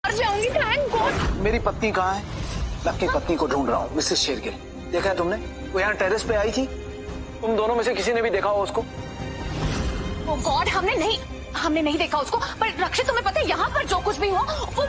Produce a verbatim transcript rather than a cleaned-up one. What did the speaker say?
मर जाऊंगी। Thank God. मेरी पत्नी कहाँ है? मैं अपनी पत्नी को ढूंढ रहा हूँ, मिसेस शेरगिल। देखा है तुमने? वो यहाँ टेरेस पे आई थी। तुम दोनों में से किसी ने भी देखा हो उसको? ओ गॉड, हमने नहीं हमने नहीं देखा उसको। पर रक्षित, तुम्हें पता है यहाँ पर जो कुछ भी हुआ वो